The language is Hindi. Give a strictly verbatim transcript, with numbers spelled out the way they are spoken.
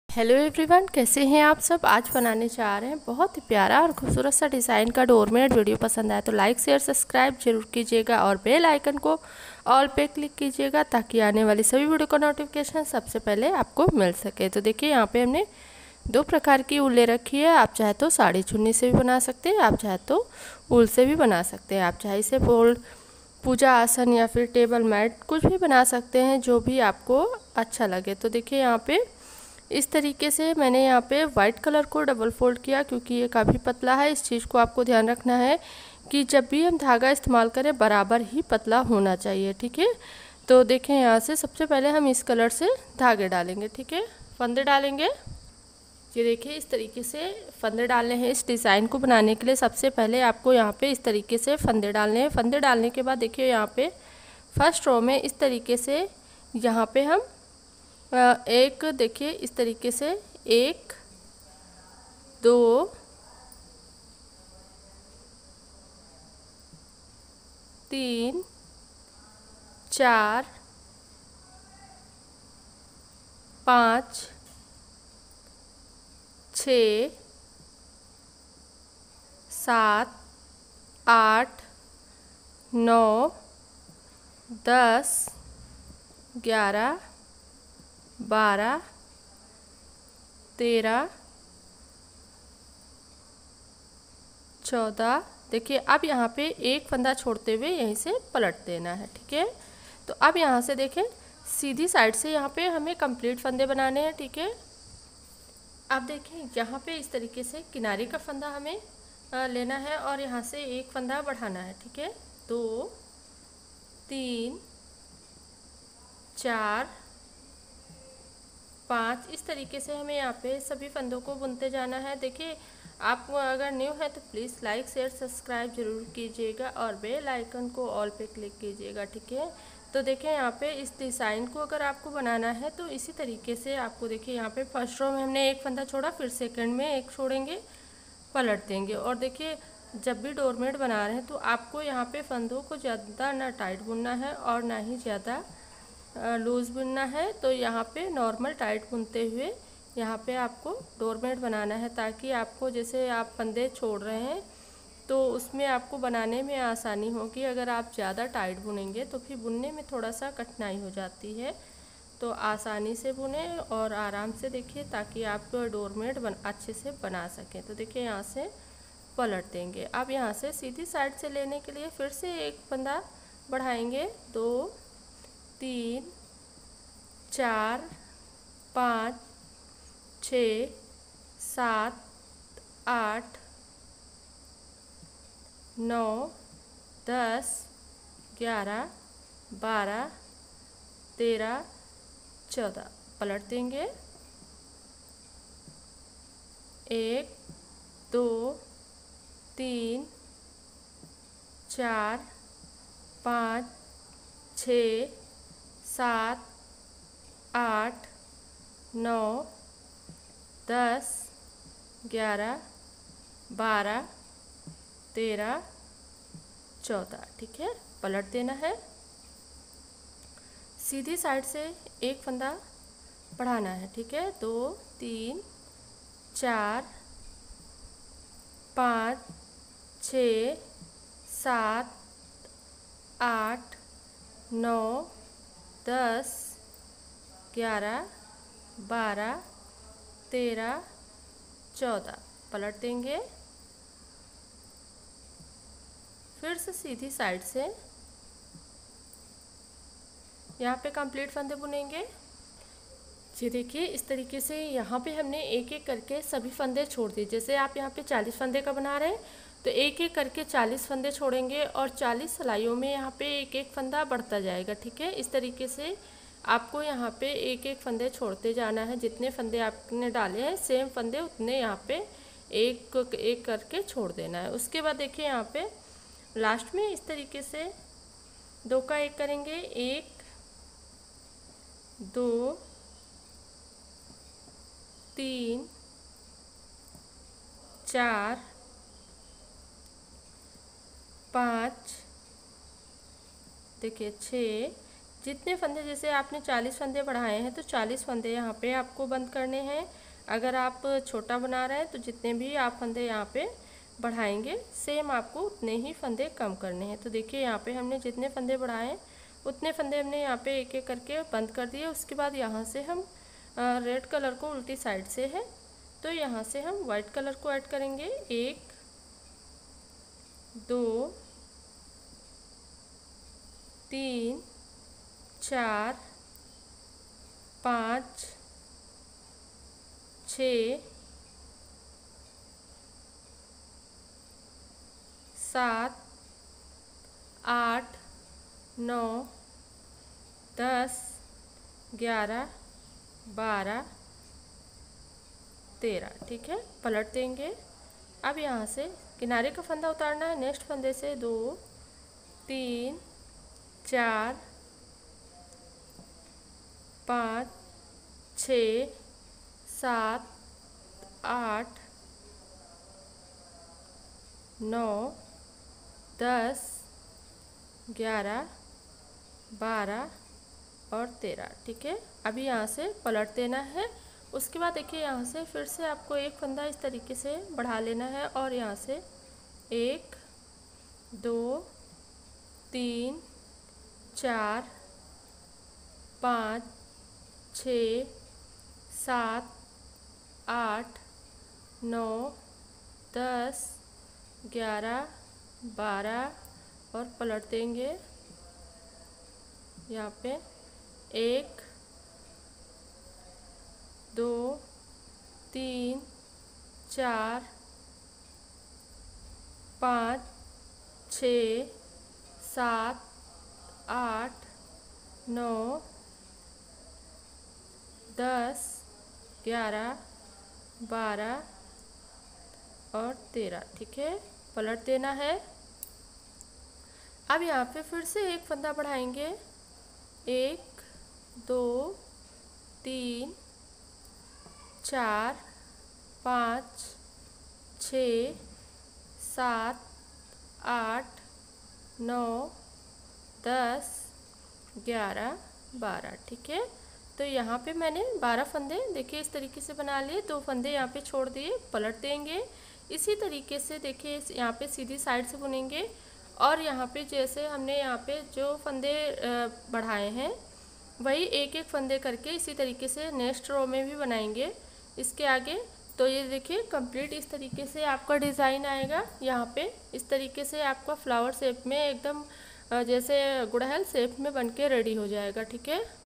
हेलो एवरीवन, कैसे हैं आप सब। आज बनाने जा रहे हैं बहुत ही प्यारा और खूबसूरत सा डिज़ाइन का डोरमेट। वीडियो पसंद आए तो लाइक शेयर सब्सक्राइब जरूर कीजिएगा और बेल आइकन को ऑल पे क्लिक कीजिएगा ताकि आने वाली सभी वीडियो का नोटिफिकेशन सबसे पहले आपको मिल सके। तो देखिए यहाँ पे हमने दो प्रकार की ऊल ले रखी है। आप चाहे तो साड़ी चुन्नी से भी बना सकते हैं, आप चाहे तो ऊल से भी बना सकते हैं। आप चाहे इसे फोल्ड पूजा आसन या फिर टेबल मैट कुछ भी बना सकते हैं, जो भी आपको अच्छा लगे। तो देखिए यहाँ पे इस तरीके से मैंने यहाँ पे वाइट कलर को डबल फोल्ड किया क्योंकि ये काफ़ी पतला है। इस चीज़ को आपको ध्यान रखना है कि जब भी हम धागा इस्तेमाल करें बराबर ही पतला होना चाहिए, ठीक है। तो देखें यहाँ से सबसे पहले हम इस कलर से धागे डालेंगे, ठीक है, फंदे डालेंगे। ये देखिए इस तरीके से फंदे डालने हैं। इस डिज़ाइन को बनाने के लिए सबसे पहले आपको यहाँ पे इस तरीके से फंदे डालने हैं। फंदे डालने के बाद देखिए यहाँ पे फर्स्ट रो में इस तरीके से यहाँ पे हम एक देखिए इस तरीके से एक दो तीन चार पाँच छ सात आठ नौ दस ग्यारह बारह तेरह चौदह। देखिए अब यहाँ पे एक फंदा छोड़ते हुए यहीं से पलट देना है, ठीक है। तो अब यहाँ से देखें सीधी साइड से यहाँ पे हमें कंप्लीट फंदे बनाने हैं, ठीक है। अब देखें यहाँ पे इस तरीके से किनारे का फंदा हमें लेना है और यहाँ से एक फंदा बढ़ाना है, ठीक है। दो तीन चार पाँच, इस तरीके से हमें यहाँ पे सभी फंदों को बुनते जाना है। देखिए आप अगर न्यू है तो प्लीज़ लाइक शेयर सब्सक्राइब जरूर कीजिएगा और बेल आइकन को ऑल पे क्लिक कीजिएगा, ठीक है। तो देखिए यहाँ पे इस डिज़ाइन को अगर आपको बनाना है तो इसी तरीके से आपको देखिए यहाँ पे फर्स्ट रो में हमने एक फंदा छोड़ा, फिर सेकंड में एक छोड़ेंगे, पलट देंगे। और देखिए जब भी डोरमेट बना रहे हैं तो आपको यहाँ पे फंदों को ज़्यादा ना टाइट बुनना है और ना ही ज़्यादा लूज़ बुनना है। तो यहाँ पे नॉर्मल टाइट बुनते हुए यहाँ पे आपको डोरमेट बनाना है, ताकि आपको जैसे आप फंदे छोड़ रहे हैं तो उसमें आपको बनाने में आसानी होगी। अगर आप ज़्यादा टाइट बुनेंगे तो फिर बुनने में थोड़ा सा कठिनाई हो जाती है। तो आसानी से बुने और आराम से देखिए ताकि आप डोरमेट बन अच्छे से बना सकें। तो देखिए यहाँ से पलट देंगे। अब यहाँ से सीधी साइड से लेने के लिए फिर से एक फंदा बढ़ाएंगे, दो तीन चार पाँच छ सात आठ नौ दस ग्यारह बारह तेरह चौदह, पलट देंगे। एक दो तीन चार पाँच छ सात आठ नौ दस ग्यारह बारह तेरह चौदह, ठीक है, पलट देना है। सीधी साइड से एक फंदा बढ़ाना है, ठीक है। दो तीन चार पाँच छ सात आठ नौ दस ग्यारह बारह तेरह चौदह, पलट देंगे। फिर से सीधी साइड से यहाँ पे कंप्लीट फंदे बुनेंगे। ये देखिए इस तरीके से यहाँ पे हमने एक एक करके सभी फंदे छोड़ दिए। जैसे आप यहाँ पे चालीस फंदे का बना रहे हैं तो एक एक करके चालीस फंदे छोड़ेंगे और चालीस सिलाइयों में यहाँ पे एक एक फंदा बढ़ता जाएगा, ठीक है। इस तरीके से आपको यहाँ पे एक एक फंदे छोड़ते जाना है। जितने फंदे आपने डाले हैं सेम फंदे उतने यहाँ पे एक एक करके छोड़ देना है। उसके बाद देखिए यहाँ पे लास्ट में इस तरीके से दो का एक करेंगे, एक दो तीन चार पाँच, देखिए छः, जितने फंदे, जैसे आपने चालीस फंदे बढ़ाए हैं तो चालीस फंदे यहाँ पे आपको बंद करने हैं। अगर आप छोटा बना रहे हैं तो जितने भी आप फंदे यहाँ पे बढ़ाएंगे सेम आपको उतने ही फंदे कम करने हैं। तो देखिए यहाँ पे हमने जितने फंदे बढ़ाए उतने फंदे हमने यहाँ पे एक एक करके बंद कर दिए। उसके बाद यहाँ से हम रेड कलर को उल्टी साइड से है तो यहाँ से हम वाइट कलर को ऐड करेंगे। एक, दो, तीन, चार, पाँच, छ, सात, आठ, नौ, दस, ग्यारह, बारह, तेरह। ठीक है, पलट देंगे। अब यहाँ से किनारे का फंदा उतारना है। नेक्स्ट फंदे से दो, तीन, चार, पाँच, छ, सात, आठ, नौ, दस, ग्यारह, बारह और तेरह। ठीक है, अभी यहाँ से पलट देना है। उसके बाद देखिए यहाँ से फिर से आपको एक फंदा इस तरीके से बढ़ा लेना है और यहाँ से एक, दो, तीन, चार, पाँच, छ, सात, आठ, नौ, दस, ग्यारह, बारह और पलट देंगे। यहाँ पे एक, दो, तीन, चार, पाँच, छ, सात, आठ, नौ, दस, ग्यारह, बारह और तेरह। ठीक है, पलट देना है। अब यहाँ पे फिर से एक फंदा बढ़ाएंगे। एक, दो, तीन, चार, पाँच, छ, सात, आठ, नौ, दस, ग्यारह, बारह। ठीक है, तो यहाँ पे मैंने बारह फंदे देखिए इस तरीके से बना लिए। दो फंदे यहाँ पे छोड़ दिए, पलट देंगे। इसी तरीके से देखिए यहाँ पे सीधी साइड से बुनेंगे और यहाँ पे जैसे हमने यहाँ पे जो फंदे बढ़ाए हैं वही एक एक फंदे करके इसी तरीके से नेक्स्ट रो में भी बनाएंगे इसके आगे। तो ये देखिए कंप्लीट इस तरीके से आपका डिज़ाइन आएगा। यहाँ पे इस तरीके से आपका फ्लावर शेप में एकदम जैसे गुड़हल शेप में बनके रेडी हो जाएगा। ठीक है।